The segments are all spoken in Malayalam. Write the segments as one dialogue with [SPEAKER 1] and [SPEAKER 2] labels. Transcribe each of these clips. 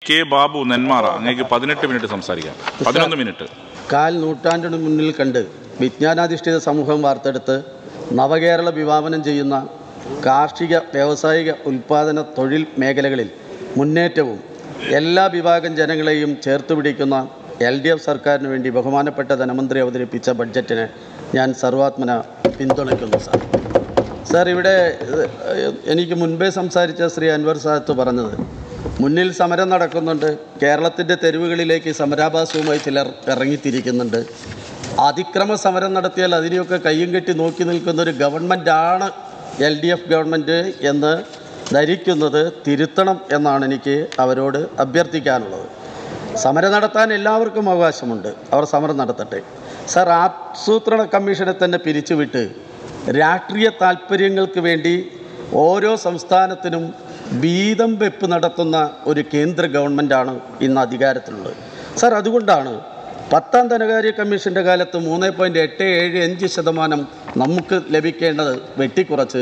[SPEAKER 1] കെ ബാബു നെന്മാറ, അങ്ങേക്ക് 18 മിനിറ്റ് സംസാരിക്കാം. 11 മിനിറ്റ്.
[SPEAKER 2] കാൽ നൂറ്റാണ്ടിന് മുന്നിൽ കണ്ട് വിജ്ഞാനാധിഷ്ഠിത സമൂഹം വാർത്തെടുത്ത് നവകേരള വിഭാവനം ചെയ്യുന്ന കാർഷിക, വ്യാവസായിക, ഉൽപ്പാദന, തൊഴിൽ മേഖലകളിൽ മുന്നേറ്റവും എല്ലാ വിഭാഗം ജനങ്ങളെയും ചേർത്ത് പിടിക്കുന്ന LDF സർക്കാരിന് വേണ്ടി ബഹുമാനപ്പെട്ട ധനമന്ത്രി അവതരിപ്പിച്ച ബഡ്ജറ്റിനെ ഞാൻ സർവാത്മന പിന്തുണയ്ക്കുന്നു. സാർ, ഇവിടെ എനിക്ക് മുൻപേ സംസാരിച്ച ശ്രീ അൻവർ സാദത്ത് പറഞ്ഞത്, മുന്നിൽ സമരം നടക്കുന്നുണ്ട്, കേരളത്തിൻ്റെ തെരുവുകളിലേക്ക് സമരാഭാസവുമായി ചിലർ ഇറങ്ങിത്തിരിക്കുന്നുണ്ട്. അതിക്രമ സമരം നടത്തിയാൽ അതിനെയൊക്കെ കയ്യും കെട്ടി നോക്കി നിൽക്കുന്ന ഒരു ഗവൺമെൻറ്റാണ് LDF ഗവൺമെൻറ് എന്ന് ധരിക്കുന്നത് തിരുത്തണം എന്നാണ് എനിക്ക് അവരോട് അഭ്യർത്ഥിക്കാനുള്ളത്. സമരം നടത്താൻ എല്ലാവർക്കും അവകാശമുണ്ട്, അവർ സമരം നടത്തട്ടെ. സാർ, ആസൂത്രണ കമ്മീഷനെ തന്നെ പിരിച്ചുവിട്ട് രാഷ്ട്രീയ താൽപ്പര്യങ്ങൾക്ക് വേണ്ടി ഓരോ സംസ്ഥാനത്തിനും വീതം വെപ്പ് നടത്തുന്ന ഒരു കേന്ദ്ര ഗവൺമെൻറ്റാണ് ഇന്ന് അധികാരത്തിലുള്ളത്. സാർ, അതുകൊണ്ടാണ് 10ാം ധനകാര്യ കമ്മീഷൻ്റെ കാലത്ത് 3.875% നമുക്ക് ലഭിക്കേണ്ടത് വെട്ടിക്കുറച്ച്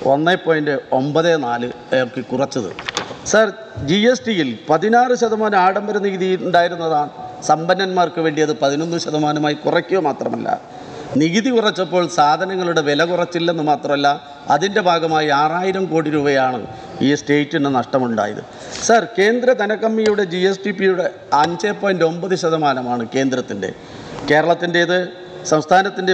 [SPEAKER 2] 1.94 കുറച്ചത്. സാർ, GSTയിൽ 16% ആഡംബര നികുതി ഉണ്ടായിരുന്നതാണ് സമ്പന്നന്മാർക്ക് വേണ്ടി അത് 11% കുറയ്ക്കുക മാത്രമല്ല, നികുതി കുറച്ചപ്പോൾ സാധനങ്ങളുടെ വില കുറച്ചില്ലെന്ന് മാത്രമല്ല, അതിൻ്റെ ഭാഗമായി 6000 കോടി രൂപയാണ് ഈ സ്റ്റേറ്റിന് നഷ്ടമുണ്ടായത്. സാർ, കേന്ദ്ര ധനകമ്മിയുടെ GSTPയുടെ 5.9% കേന്ദ്രത്തിൻ്റെ, കേരളത്തിൻ്റേത് സംസ്ഥാനത്തിൻ്റെ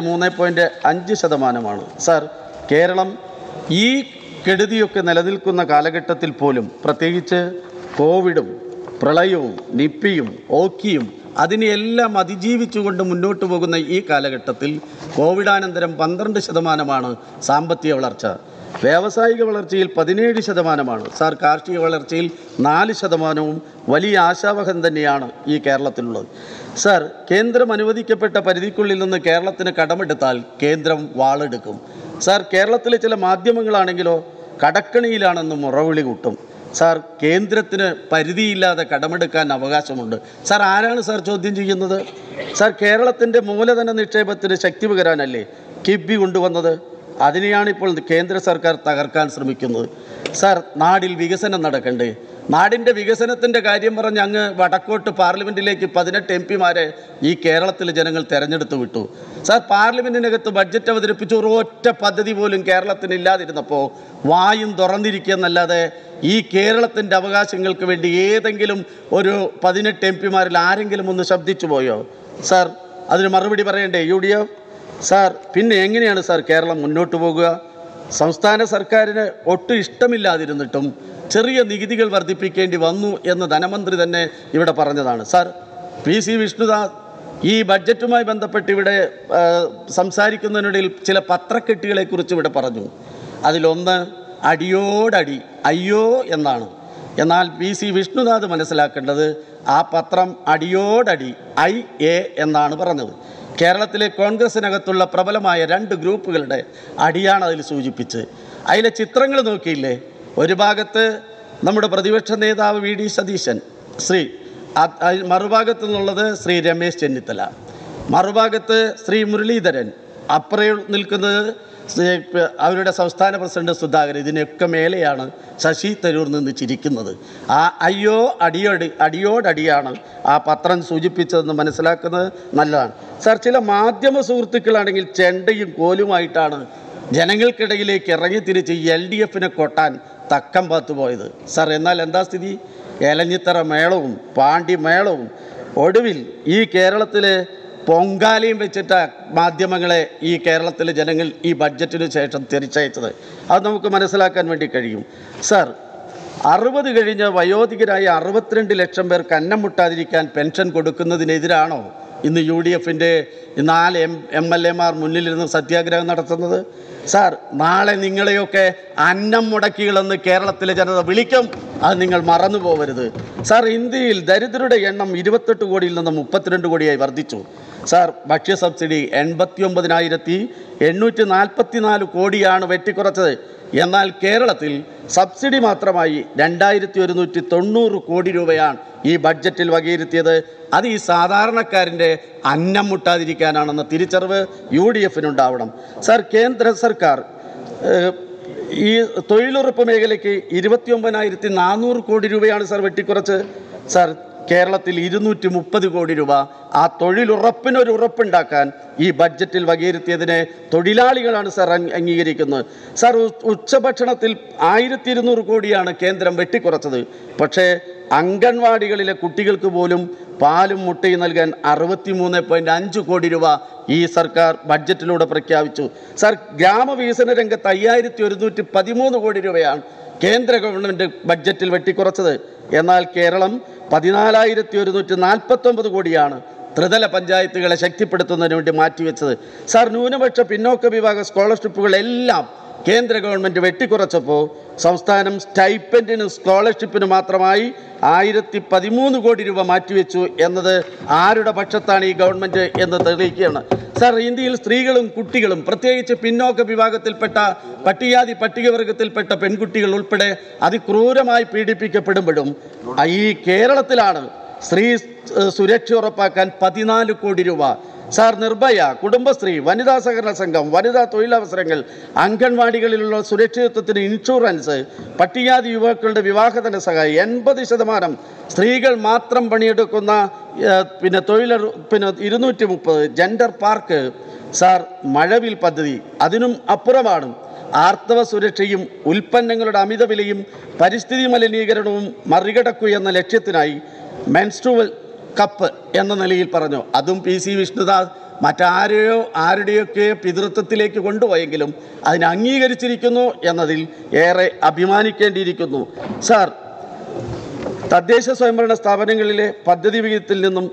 [SPEAKER 2] 3.5%. സാർ, കേരളം ഈ കെടുതിയൊക്കെ നിലനിൽക്കുന്ന കാലഘട്ടത്തിൽ പോലും, പ്രത്യേകിച്ച് കോവിഡും പ്രളയവും നിപ്പയും ഓക്കിയും അതിനെയെല്ലാം അതിജീവിച്ചുകൊണ്ട് മുന്നോട്ട് പോകുന്ന ഈ കാലഘട്ടത്തിൽ കോവിഡാനന്തരം 12% സാമ്പത്തിക വളർച്ച, വ്യാവസായിക വളർച്ചയിൽ 17%. സാർ, കാർഷിക വളർച്ചയിൽ 4%. വലിയ ആശാവഹം തന്നെയാണ് ഈ കേരളത്തിലുള്ളത്. സാർ, കേന്ദ്രം അനുവദിക്കപ്പെട്ട പരിധിക്കുള്ളിൽ നിന്ന് കേരളത്തിന് കടമെടുത്താൽ കേന്ദ്രം വാളെടുക്കും. സാർ, കേരളത്തിലെ ചില മാധ്യമങ്ങളാണെങ്കിലോ കടക്കണിയിലാണെന്ന് മുറവിളി കൂട്ടും. സാർ, കേന്ദ്രത്തിന് പരിധിയില്ലാതെ കടമെടുക്കാൻ അവകാശമുണ്ട്. സാർ, ആരാണ് സാർ ചോദ്യം ചെയ്യുന്നത്? സാർ, കേരളത്തിൻ്റെ മൂലധന നിക്ഷേപത്തിന് ശക്തി പകരാനല്ലേ കിഫ്ബി കൊണ്ടുവന്നത്? അതിനെയാണിപ്പോൾ കേന്ദ്ര സർക്കാർ തകർക്കാൻ ശ്രമിക്കുന്നത്. സാർ, നാടിൽ വികസനം നടക്കണ്ടേ? നാടിൻ്റെ വികസനത്തിൻ്റെ കാര്യം പറഞ്ഞ് അങ്ങ് വടക്കോട്ട് പാർലമെൻറ്റിലേക്ക് 18 MP-മാരെ ഈ കേരളത്തിലെ ജനങ്ങൾ തിരഞ്ഞെടുത്ത് വിട്ടു. സാർ, പാർലമെൻറ്റിനകത്ത് ബഡ്ജറ്റ് അവതരിപ്പിച്ച് ഒരൊറ്റ പദ്ധതി പോലും കേരളത്തിന് ഇല്ലാതിരുന്നപ്പോൾ വായും തുറന്നിരിക്കുക എന്നല്ലാതെ ഈ കേരളത്തിൻ്റെ അവകാശങ്ങൾക്ക് വേണ്ടി ഏതെങ്കിലും ഒരു 18 MP-മാരിൽ ആരെങ്കിലും ഒന്ന് ശബ്ദിച്ചു പോയോ? സാർ, അതിന് മറുപടി പറയണ്ടേ UDF? സാർ, പിന്നെ എങ്ങനെയാണ് സാർ കേരളം മുന്നോട്ട് പോകുക? സംസ്ഥാന സർക്കാരിന് ഒട്ടും ഇഷ്ടമില്ലാതിരുന്നിട്ടും ചെറിയ നികുതികൾ വർദ്ധിപ്പിക്കേണ്ടി വന്നു എന്ന് ധനമന്ത്രി തന്നെ ഇവിടെ പറഞ്ഞതാണ്. സാർ, PC വിഷ്ണുദാസ് ഈ ബഡ്ജറ്റുമായി ബന്ധപ്പെട്ട് ഇവിടെ സംസാരിക്കുന്നതിനിടയിൽ ചില പത്രക്കെട്ടുകളെക്കുറിച്ച് ഇവിടെ പറഞ്ഞു. അതിലൊന്ന് അടിയോടടി അയ്യോ എന്നാണ്. എന്നാൽ PC വിഷ്ണുനാഥ് മനസ്സിലാക്കേണ്ടത് ആ പത്രം അടിയോടടി IA എന്നാണ് പറഞ്ഞത്. കേരളത്തിലെ കോൺഗ്രസിനകത്തുള്ള പ്രബലമായ 2 ഗ്രൂപ്പുകളുടെ അടിയാണ് അതിൽ സൂചിപ്പിച്ച്. അതിലെ ചിത്രങ്ങൾ നോക്കിയില്ലേ? ഒരു ഭാഗത്ത് നമ്മുടെ പ്രതിപക്ഷ നേതാവ് VD സതീശൻ, മറുഭാഗത്തു നിന്നുള്ളത് ശ്രീ രമേശ് ചെന്നിത്തല, മറുഭാഗത്ത് ശ്രീ മുരളീധരൻ, അപ്പുറേ നിൽക്കുന്നത് അവരുടെ സംസ്ഥാന പ്രസിഡന്റ് സുധാകരൻ. ഇതിനൊക്കെ മേലെയാണ് ശശി തരൂർ നിന്ന് ചിരിക്കുന്നത്. ആ അയ്യോ അടിയോടടിയാണ് ആ പത്രം സൂചിപ്പിച്ചതെന്ന് മനസ്സിലാക്കുന്നത് നല്ലതാണ്. സാർ, ചില മാധ്യമ സുഹൃത്തുക്കളാണെങ്കിൽ ചെണ്ടയും കോലുമായിട്ടാണ് ജനങ്ങൾക്കിടയിലേക്ക് ഇറങ്ങിത്തിരിച്ച് LDFനെ കൊട്ടാൻ തക്കം പാത്തുപോയത്. സാർ, എന്നാൽ എന്താ സ്ഥിതി? എലഞ്ഞിത്തറ മേളവും പാണ്ടി മേളവും ഒടുവിൽ ഈ കേരളത്തിലെ പൊങ്കാലയും വെച്ചിട്ട് മാധ്യമങ്ങളെ ഈ കേരളത്തിലെ ജനങ്ങൾ ഈ ബഡ്ജറ്റിന് ശേഷം തിരിച്ചയച്ചത്. അത് നമുക്ക് മനസ്സിലാക്കാൻ വേണ്ടി കഴിയും. സാർ, 60 കഴിഞ്ഞ വയോധികരായ 62 ലക്ഷം പേർക്ക് അന്നം മുട്ടാതിരിക്കാൻ പെൻഷൻ കൊടുക്കുന്നതിനെതിരാണോ ഇന്ന് UDFൻ്റെ 4 MLA-മാർ മുന്നിലിരുന്ന് സത്യാഗ്രഹം നടത്തുന്നത്? സാർ, നാളെ നിങ്ങളെയൊക്കെ അന്നം മുടക്കികളെന്ന് കേരളത്തിലെ ജനത വിളിക്കും, അത് നിങ്ങൾ മറന്നു പോകരുത്. സാർ, ഇന്ത്യയിൽ ദരിദ്രരുടെ എണ്ണം 28 കോടിയിൽ നിന്ന് 32 കോടിയായി വർദ്ധിച്ചു. സാർ, ഭക്ഷ്യ സബ്സിഡി 89,844 കോടിയാണ് വെട്ടിക്കുറച്ചത്. എന്നാൽ കേരളത്തിൽ സബ്സിഡി മാത്രമായി 2190 കോടി രൂപയാണ് ഈ ബഡ്ജറ്റിൽ വകയിരുത്തിയത്. അത് ഈ സാധാരണക്കാരൻ്റെ അന്നം മുട്ടാതിരിക്കാനാണെന്ന തിരിച്ചറിവ് UDFനുണ്ടാവണം. സാർ, കേന്ദ്ര സർക്കാർ ഈ തൊഴിലുറപ്പ് മേഖലയ്ക്ക് 29,400 കോടി രൂപയാണ് സാർ വെട്ടിക്കുറച്ച്. സാർ കേരളത്തിൽ 230 കോടി രൂപ ആ തൊഴിലുറപ്പിനൊരു ഉറപ്പുണ്ടാക്കാൻ ഈ ബഡ്ജറ്റിൽ വകയിരുത്തിയതിനെ തൊഴിലാളികളാണ് സാർ അംഗീകരിക്കുന്നത്. സാർ ഉച്ചഭക്ഷണത്തിൽ 1200 കോടിയാണ് കേന്ദ്രം വെട്ടിക്കുറച്ചത്. പക്ഷേ അംഗൻവാടികളിലെ കുട്ടികൾക്ക് പോലും പാലും മുട്ടയും നൽകാൻ 63.5 കോടി രൂപ ഈ സർക്കാർ ബഡ്ജറ്റിലൂടെ പ്രഖ്യാപിച്ചു. സാർ ഗ്രാമവികസന രംഗത്ത് 5113 കോടി രൂപയാണ് കേന്ദ്ര ഗവൺമെൻറ് ബഡ്ജറ്റിൽ വെട്ടിക്കുറച്ചത്. എന്നാൽ കേരളം 14,149 കോടിയാണ് ത്രിതല പഞ്ചായത്തുകളെ ശക്തിപ്പെടുത്തുന്നതിന് വേണ്ടി മാറ്റിവെച്ചത്. സാർ ന്യൂനപക്ഷ പിന്നോക്ക വിഭാഗ സ്കോളർഷിപ്പുകളെല്ലാം കേന്ദ്ര ഗവൺമെൻറ് വെട്ടിക്കുറച്ചപ്പോൾ സംസ്ഥാനം സ്റ്റൈപ്പൻഡിനും സ്കോളർഷിപ്പിന് മാത്രമായി 1013 കോടി രൂപ മാറ്റിവെച്ചു എന്നത് ആരുടെ പക്ഷത്താണ് ഈ ഗവൺമെൻറ് എന്ന് തെളിയിക്കുകയാണ്. സാർ ഇന്ത്യയിൽ സ്ത്രീകളും കുട്ടികളും പ്രത്യേകിച്ച് പിന്നോക്ക വിഭാഗത്തിൽപ്പെട്ട പട്ടികവർഗത്തിൽപ്പെട്ട പെൺകുട്ടികൾ ഉൾപ്പെടെ അതിക്രൂരമായി പീഡിപ്പിക്കപ്പെടുമ്പോഴും ഈ കേരളത്തിലാണ് സ്ത്രീ സുരക്ഷ ഉറപ്പാക്കാൻ 14 കോടി രൂപ. സാർ നിർഭയ, കുടുംബശ്രീ, വനിതാ സഹകരണ സംഘം, വനിതാ തൊഴിലവസരങ്ങൾ, അംഗൻവാടികളിലുള്ള സുരക്ഷിതത്വത്തിന് ഇൻഷുറൻസ്, പട്ടികജാതി യുവാക്കളുടെ വിവാഹധന സഹായം, 80% സ്ത്രീകൾ മാത്രം പണിയെടുക്കുന്ന 230 ജെൻഡർ പാർക്ക്. സാർ മഴവിൽ പദ്ധതി അതിനും അപ്പുറമാണ്. ആർത്തവ സുരക്ഷയും ഉൽപ്പന്നങ്ങളുടെ അമിതവിലയും പരിസ്ഥിതി മലിനീകരണവും മറികടക്കുക എന്ന ലക്ഷ്യത്തിനായി മെൻസ്ട്രുവൽ കപ്പ് എന്ന നിലയിൽ പറഞ്ഞു. അതും PC വിഷ്ണുദാസ് ആരുടെയൊക്കെ പിതൃത്വത്തിലേക്ക് കൊണ്ടുപോയെങ്കിലും അതിനെ അംഗീകരിച്ചിരിക്കുന്നു എന്നതിൽ ഏറെ അഭിമാനിക്കേണ്ടിയിരിക്കുന്നു. സാർ തദ്ദേശ സ്വയംഭരണ സ്ഥാപനങ്ങളിലെ പദ്ധതി വിഹിതത്തിൽ നിന്നും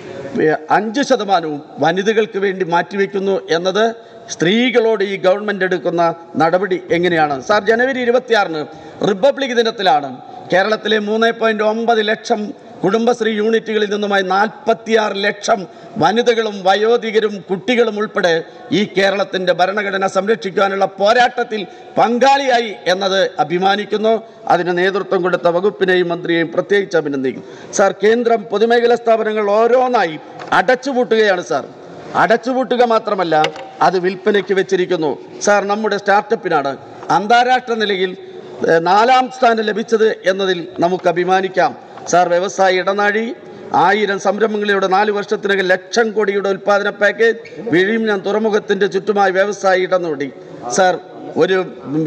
[SPEAKER 2] 5% വനിതകൾക്ക് വേണ്ടി മാറ്റിവെക്കുന്നു എന്നത് സ്ത്രീകളോട് ഈ ഗവൺമെൻറ് എടുക്കുന്ന നടപടി എങ്ങനെയാണ്? സാർ ജനുവരി 26 റിപ്പബ്ലിക് ദിനത്തിലാണ് കേരളത്തിലെ 3.9 ലക്ഷം കുടുംബശ്രീ യൂണിറ്റുകളിൽ നിന്നുമായി 46 ലക്ഷം വനിതകളും വയോധികരും കുട്ടികളും ഉൾപ്പെടെ ഈ കേരളത്തിൻ്റെ ഭരണഘടന സംരക്ഷിക്കാനുള്ള പോരാട്ടത്തിൽ പങ്കാളിയായി എന്നത് അഭിമാനിക്കുന്നു. അതിന് നേതൃത്വം കൊടുത്ത വകുപ്പിനെയും മന്ത്രിയെയും പ്രത്യേകിച്ച് അഭിനന്ദിക്കുന്നു. സാർ കേന്ദ്രം പൊതുമേഖലാ സ്ഥാപനങ്ങൾ ഓരോന്നായി അടച്ചുപൂട്ടുകയാണ്. സാർ അടച്ചുപൂട്ടുക മാത്രമല്ല അത് വിൽപ്പനയ്ക്ക് വെച്ചിരിക്കുന്നു. സാർ നമ്മുടെ സ്റ്റാർട്ടപ്പിനാണ് അന്താരാഷ്ട്ര നിലയിൽ 4ാം സ്ഥാനം ലഭിച്ചത് എന്നതിൽ നമുക്ക് അഭിമാനിക്കാം. സാർ വ്യവസായ ഇടനാഴി 1000 സംരംഭങ്ങളിലൂടെ 4 വർഷത്തിനകം 1,00,000 കോടിയുടെ ഉൽപ്പാദന പാക്കേജ്, വിഴിഞ്ഞം തുറമുഖത്തിൻ്റെ ചുറ്റുമായി വ്യവസായ ഇടനാഴി. സാർ ഒരു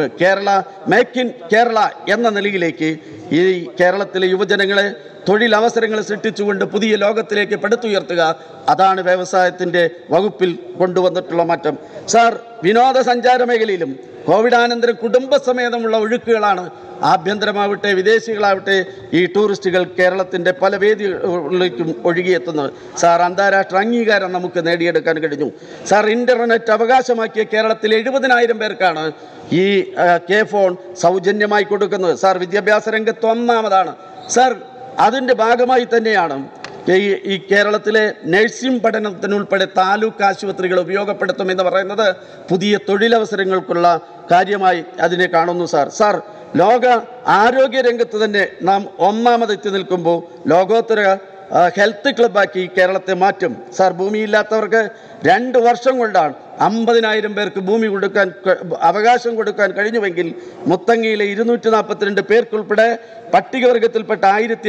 [SPEAKER 2] മേക്ക് ഇൻ കേരള എന്ന നിലയിലേക്ക് ഈ കേരളത്തിലെ യുവജനങ്ങളെ തൊഴിലവസരങ്ങൾ സൃഷ്ടിച്ചുകൊണ്ട് പുതിയ ലോകത്തിലേക്ക് പടുത്തുയർത്തുക, അതാണ് വ്യവസായത്തിൻ്റെ വകുപ്പിൽ കൊണ്ടുവന്നിട്ടുള്ള മാറ്റം. സാർ വിനോദസഞ്ചാര മേഖലയിലും കോവിഡാനന്തരം കുടുംബസമേതമുള്ള ഒഴുക്കുകളാണ്. ആഭ്യന്തരമാവട്ടെ വിദേശികളാവട്ടെ ഈ ടൂറിസ്റ്റുകൾ കേരളത്തിൻ്റെ പല വേദികളിലേക്കും ഒഴുകിയെത്തുന്നത്. സാർ അന്താരാഷ്ട്ര അംഗീകാരം നമുക്ക് നേടിയെടുക്കാൻ കഴിഞ്ഞു. സാർ ഇൻ്റർനെറ്റ് അവകാശമാക്കിയ കേരളത്തിൽ 70,000 പേർക്കാണ് ഈ ഫോൺ സൗജന്യമായി കൊടുക്കുന്നത്. സാർ വിദ്യാഭ്യാസ രംഗത്ത് 1ാമതാണ്. സാർ അതിൻ്റെ ഭാഗമായി തന്നെയാണ് ഈ കേരളത്തിലെ നഴ്സിംഗ് പഠനത്തിനുൾപ്പെടെ താലൂക്ക് ആശുപത്രികൾ ഉപയോഗപ്പെടുത്തുമെന്ന് പറയുന്നത് പുതിയ തൊഴിലവസരങ്ങൾക്കുള്ള കാര്യമായി അതിനെ കാണുന്നു. സാർ ലോക ആരോഗ്യ രംഗത്ത് തന്നെ നാം 1ാമതെത്തി നിൽക്കുമ്പോൾ ലോകോത്തര ഹെൽത്ത് ക്ലബ്ബാക്കി കേരളത്തെ മാറ്റും. സാർ ഭൂമിയില്ലാത്തവർക്ക് 2 വർഷം കൊണ്ടാണ് 50,000 പേർക്ക് ഭൂമി അവകാശം കൊടുക്കാൻ കഴിഞ്ഞുവെങ്കിൽ മുത്തങ്ങയിലെ 242 പേർക്കുൾപ്പെടെ പട്ടികവർഗത്തിൽപ്പെട്ട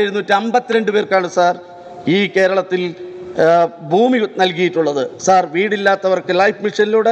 [SPEAKER 2] 1752 പേർക്കാണ് സാർ ഈ കേരളത്തിൽ ഭൂമി നൽകിയിട്ടുള്ളത്. സാർ വീടില്ലാത്തവർക്ക് ലൈഫ് മിഷനിലൂടെ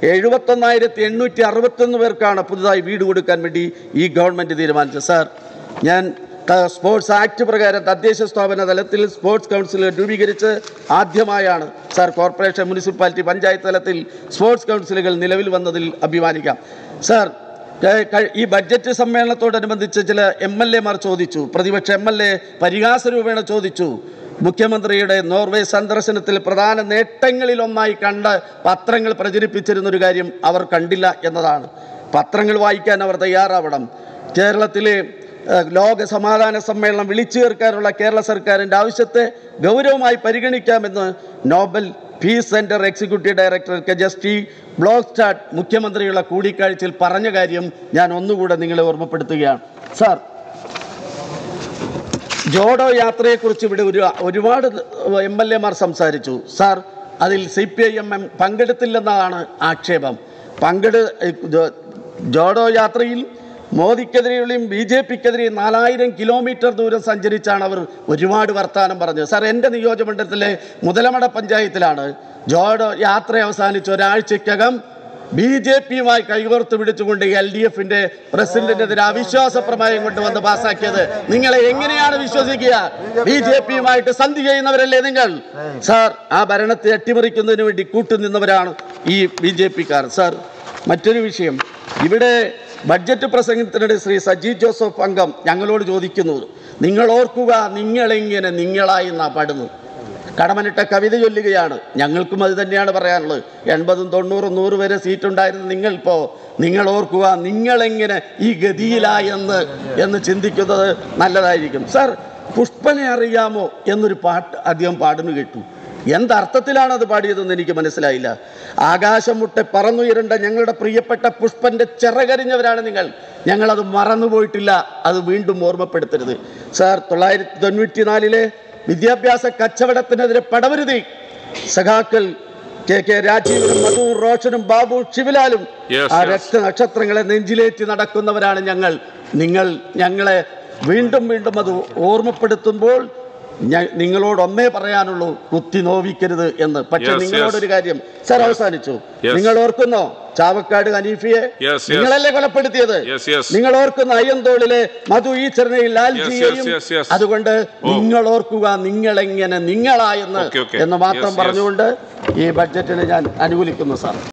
[SPEAKER 2] 71,861 പേർക്കാണ് പുതുതായി വീട് കൊടുക്കാൻ വേണ്ടി ഈ ഗവൺമെൻറ് തീരുമാനിച്ചത്. സാർ ഞാൻ സ്പോർട്സ് ആക്ട് പ്രകാരം തദ്ദേശ സ്ഥാപന തലത്തിൽ സ്പോർട്സ് കൗൺസിലുകൾ രൂപീകരിച്ച് ആദ്യമായാണ് സാർ കോർപ്പറേഷൻ, മുനിസിപ്പാലിറ്റി, പഞ്ചായത്ത് തലത്തിൽ സ്പോർട്സ് കൗൺസിലുകൾ നിലവിൽ വന്നതിൽ അഭിമാനിക്കാം. സാർ ഈ ബഡ്ജറ്റ് സമ്മേളനത്തോടനുബന്ധിച്ച് ചില MLA മാർ ചോദിച്ചു, പ്രതിപക്ഷ MLA പരിഹാസരൂപേണ ചോദിച്ചു, മുഖ്യമന്ത്രിയുടെ നോർവേ സന്ദർശനത്തിൽ പ്രധാന നേട്ടങ്ങളിലൊന്നായി കണ്ട് പത്രങ്ങൾ പ്രചരിപ്പിച്ചിരുന്നൊരു കാര്യം അവർ കണ്ടില്ല എന്നതാണ്. പത്രങ്ങൾ വായിക്കാൻ അവർ തയ്യാറാവണം. കേരളത്തിലെ ലോക സമാധാന സമ്മേളനം വിളിച്ചു ചേർക്കാനുള്ള കേരള സർക്കാരിൻ്റെ ആവശ്യത്തെ ഗൗരവമായി പരിഗണിക്കാമെന്ന് Nobel peace centre executive director Justy ബ്ലോക്സ്റ്റാഡ് മുഖ്യമന്ത്രിയുള്ള കൂടിക്കാഴ്ചയിൽ പറഞ്ഞ കാര്യം ഞാൻ ഒന്നുകൂടെ നിങ്ങളെ ഓർമ്മപ്പെടുത്തുകയാണ്. സാർ ജോഡോ യാത്രയെക്കുറിച്ച് ഇവിടെ ഒരുപാട് MLA മാർ സംസാരിച്ചു. സാർ അതിൽ CPIM പങ്കെടുത്തില്ലെന്നതാണ് ആക്ഷേപം. ജോഡോ യാത്രയിൽ മോദിക്കെതിരെയും BJPക്കെതിരെയും 4000 കിലോമീറ്റർ ദൂരം സഞ്ചരിച്ചാണ് അവർ ഒരുപാട് വർത്തമാനം പറഞ്ഞത്. സാർ, എൻ്റെ നിയോജകമണ്ഡലത്തിലെ മുതലമട പഞ്ചായത്തിലാണ് ജോർഡ് യാത്ര അവസാനിച്ച ഒരാഴ്ചയ്ക്കകം BJPയുമായി കൈകോർത്ത് പിടിച്ചുകൊണ്ട് LDFന്റെ പ്രസിഡന്റിനെതിരെ അവിശ്വാസ പ്രമേയം കൊണ്ടുവന്ന് പാസാക്കിയത്. നിങ്ങളെ എങ്ങനെയാണ് വിശ്വസിക്കുക? BJPയുമായിട്ട് സന്ധി ചെയ്യുന്നവരല്ലേ നിങ്ങൾ? സാർ, ആ ഭരണത്തെ അട്ടിമറിക്കുന്നതിന് വേണ്ടി കൂട്ടുനിന്നവരാണ് ഈ BJPക്കാർ. സാർ, മറ്റൊരു വിഷയം, ഇവിടെ ബഡ്ജറ്റ് പ്രസംഗത്തിനിടെ ശ്രീ സജി ജോസഫ് അംഗം ഞങ്ങളോട് ചോദിക്കുന്നു, നിങ്ങൾ ഓർക്കുക നിങ്ങളെങ്ങനെ നിങ്ങളായി എന്നാ പാടുന്നു. കടമനിട്ട കവിത ചൊല്ലുകയാണ്. ഞങ്ങൾക്കും അത് തന്നെയാണ് പറയാനുള്ളത്. 80, 90, 100 വരെ സീറ്റുണ്ടായിരുന്ന നിങ്ങൾ ഓർക്കുക നിങ്ങളെങ്ങനെ ഈ ഗതിയിലായെന്ന് ചിന്തിക്കുന്നത് നല്ലതായിരിക്കും. സാർ, പുഷ്പനെ അറിയാമോ എന്നൊരു പാട്ട് അദ്ദേഹം പാടുന്നു കേട്ടു. എന്തർത്ഥത്തിലാണ് അത് പാടിയതെന്ന് എനിക്ക് മനസ്സിലായില്ല. ആകാശം മുട്ടെ പറന്നുയരേണ്ട ഞങ്ങളുടെ പ്രിയപ്പെട്ട പുഷ്പന്റെ ചിറകരിഞ്ഞവരാണ് നിങ്ങൾ. ഞങ്ങളത് മറന്നുപോയിട്ടില്ല, അത് വീണ്ടും ഓർമ്മപ്പെടുത്തരുത്. സാർ, 1994 വിദ്യാഭ്യാസ കച്ചവടത്തിനെതിരെ പടവരുതി സഖാക്കൾ KK രാജീവനും മധു റോഷനും ബാബു ശിവലാലും ആ രക്തനക്ഷത്രങ്ങളെ നെഞ്ചിലേറ്റി നടക്കുന്നവരാണ് ഞങ്ങൾ. ഞങ്ങളെ വീണ്ടും അത് ഓർമ്മപ്പെടുത്തുമ്പോൾ നിങ്ങളോട് ഒന്നേ പറയാനുള്ളൂ, കുത്തി നോവിക്കരുത് എന്ന്. പക്ഷെ നിങ്ങളോടൊരു കാര്യം സാർ, അവസാനിച്ചു. നിങ്ങൾ ഓർക്കുന്നോ ചാവക്കാട് ഹനീഫിയെ? നിങ്ങളല്ലേ കൊലപ്പെടുത്തിയത്? നിങ്ങൾ ഓർക്കുന്ന അയ്യന്തോളിലെ മധു ഈച്ചറിനെയും ലാൽജിയെയും? അതുകൊണ്ട് നിങ്ങൾ ഓർക്കുക നിങ്ങളെങ്ങനെ നിങ്ങളായെന്ന് എന്ന് മാത്രം പറഞ്ഞുകൊണ്ട് ഈ ബഡ്ജറ്റിനെ ഞാൻ അനുകൂലിക്കുന്നു സാർ.